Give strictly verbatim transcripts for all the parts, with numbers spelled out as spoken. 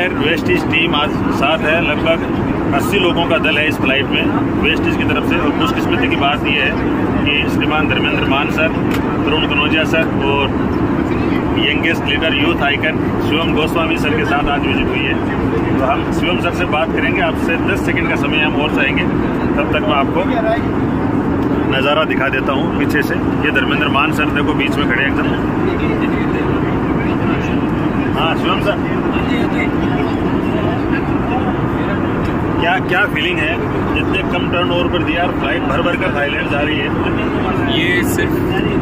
Air West Indies team आज साथ है। लगभग अस्सी लोगों का दल है इस फ्लाइट में वेस्ट इंडीज की तरफ से। और खुशकिस्मती की बात यह है कि श्रीमान धर्मेंद्र मान सर, तरुण कनौजिया सर और youngest leader youth icon Shivam Goswami sir के साथ आज विजिट हुई है। तो हम शिवम सर से बात करेंगे। आपसे दस सेकंड का समय हम और चाहेंगे, तब तक मैं आपको नज़ारा दिखा देता हूँ पीछे से। ये धर्मेंद्र मान सर देखो बीच में खड़े एकदम। हाँ शिवम सर, क्या क्या फीलिंग है? इतने कम टर्न ओवर पर दिया और फ्लाइट भर भर कर थाईलैंड जा रही है। ये सिर्फ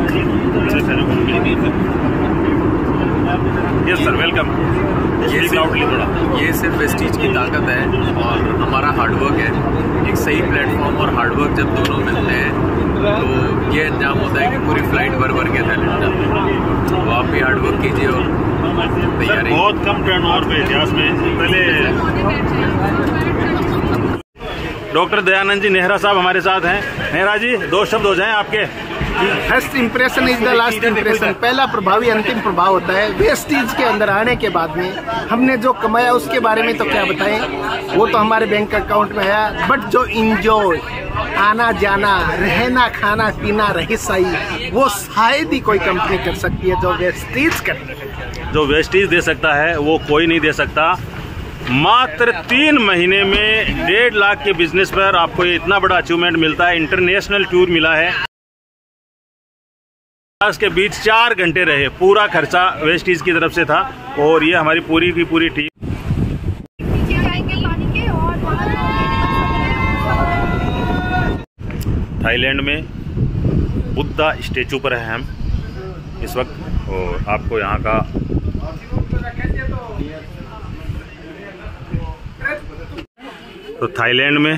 यस सर, वेलकम। ये सिर्फ ये सिर्फ वेस्टीज की ताकत है और हमारा हार्डवर्क है। एक सही प्लेटफॉर्म और हार्डवर्क जब दोनों मिलते हैं तो ये अंजाम होता है कि पूरी फ्लाइट भर भर के थाईलैंड जाती है। तो आप भी हार्डवर्क कीजिए और तैयारी। बहुत कम टर्न ओवर पे इतिहास में पहले। डॉक्टर दयानंद जी नेहरा साहब हमारे साथ हैं। नेहरा जी, दो शब्द हो जाएं आपके। First impression is the last impression. पहला प्रभावी अंतिम प्रभाव होता है। वेस्ट इंडीज के अंदर आने के बाद में हमने जो कमाया उसके बारे में तो क्या बताएं, वो तो हमारे बैंक अकाउंट में है। बट जो इंजॉय, आना जाना, रहना, खाना पीना, रहीसाई, वो शायद ही कोई कंपनी कर सकती है जो वेस्ट इंडीज कर जो वेस्ट इंडीज दे सकता है वो कोई नहीं दे सकता। मात्र तीन महीने में डेढ़ लाख के बिजनेस पर आपको ये इतना बड़ा अचीवमेंट मिलता है। इंटरनेशनल टूर मिला है। के बीच चार घंटे रहे, पूरा खर्चा वेस्ट इंडीज की तरफ से था। और ये हमारी पूरी की पूरी टीम थाईलैंड में बुद्धा स्टेचू पर है हम इस वक्त। और आपको यहाँ का तो थाईलैंड में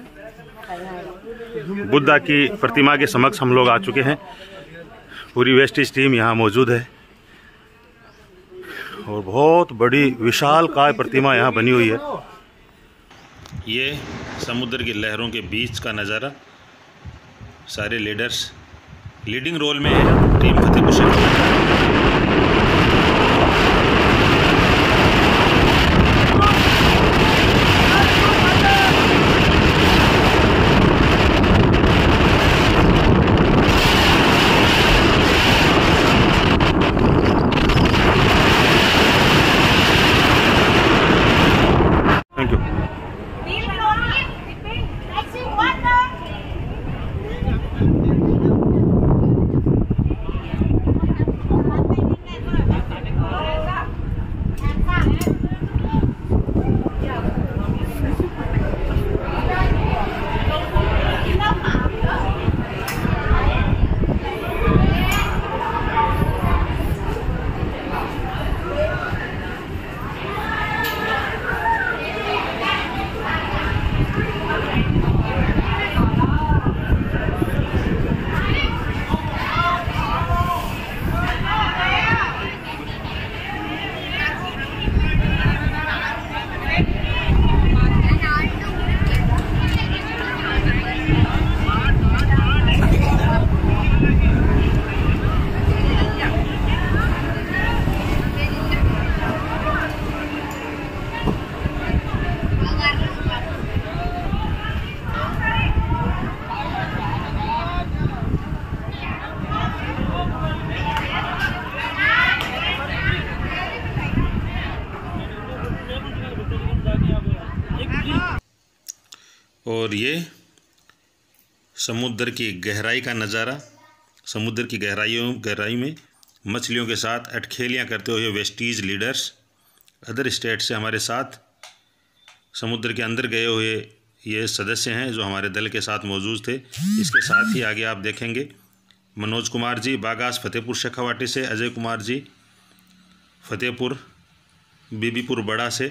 बुद्धा की प्रतिमा के समक्ष हम लोग आ चुके हैं। पूरी वेस्ट इंडीज टीम यहाँ मौजूद है और बहुत बड़ी विशालकाय प्रतिमा यहाँ बनी हुई है। ये समुद्र की लहरों के बीच का नज़ारा। सारे लीडर्स लीडिंग रोल में है। टीम फतेहपुर शेखावाटी। और ये समुद्र की गहराई का नज़ारा। समुद्र की गहराइयों गहराई में मछलियों के साथ अटखेलियाँ करते हुए West Indies leaders other state से हमारे साथ समुद्र के अंदर गए हुए ये सदस्य हैं जो हमारे दल के साथ मौजूद थे। इसके साथ ही आगे आप देखेंगे मनोज कुमार जी बागास फतेहपुर शेखावाटी से, अजय कुमार जी फतेहपुर बीबीपुर बड़ा से,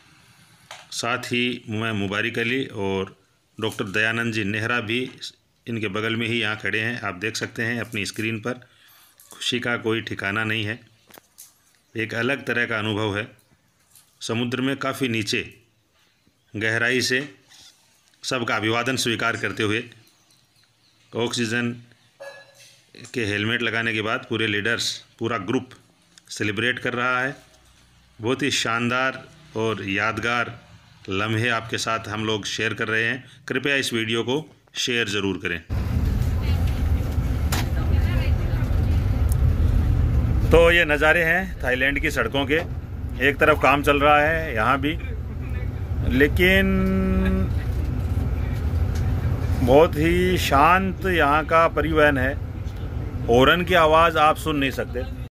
साथ ही मैं मुबारिक अली और डॉक्टर दयानंद जी नेहरा भी इनके बगल में ही यहाँ खड़े हैं। आप देख सकते हैं अपनी स्क्रीन पर। खुशी का कोई ठिकाना नहीं है। एक अलग तरह का अनुभव है। समुद्र में काफ़ी नीचे गहराई से सबका अभिवादन स्वीकार करते हुए ऑक्सीजन के हेलमेट लगाने के बाद पूरे लीडर्स, पूरा ग्रुप सेलिब्रेट कर रहा है। बहुत ही शानदार और यादगार लम्हे आपके साथ हम लोग शेयर कर रहे हैं। कृपया इस वीडियो को शेयर ज़रूर करें। तो ये नज़ारे हैं थाईलैंड की सड़कों के। एक तरफ काम चल रहा है यहाँ भी, लेकिन बहुत ही शांत यहाँ का परिवहन है। हॉर्न की आवाज़ आप सुन नहीं सकते।